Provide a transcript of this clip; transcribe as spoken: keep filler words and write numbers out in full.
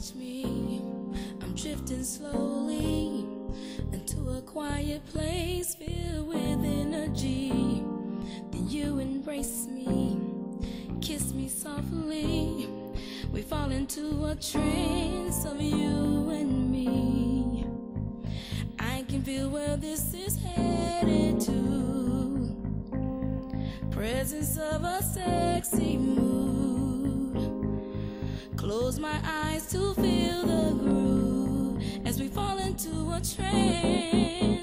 touch me, I'm drifting slowly into a quiet place filled with energy. Then you embrace me, kiss me softly. We fall into a trance of you and me. I can feel where this is headed to. Presence of a sexy mood. Close my eyes to feel the groove as we fall into a trance.